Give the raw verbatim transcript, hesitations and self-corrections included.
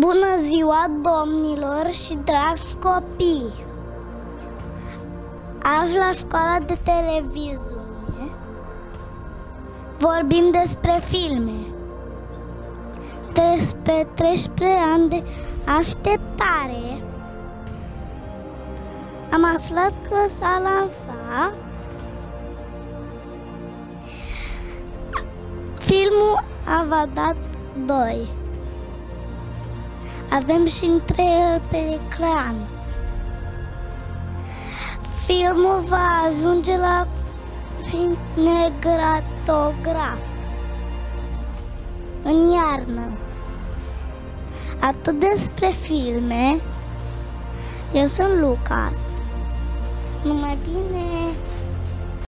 Bună ziua, domnilor și dragi copii! Azi la școala de televiziune vorbim despre filme, despre treisprezece ani de așteptare. Am aflat că s-a lansat filmul Avatar doi. Avem și un trailer pe ecran. Filmul va ajunge la cinematograf în iarnă. Atât despre filme. Eu sunt Lucas. Numai bine!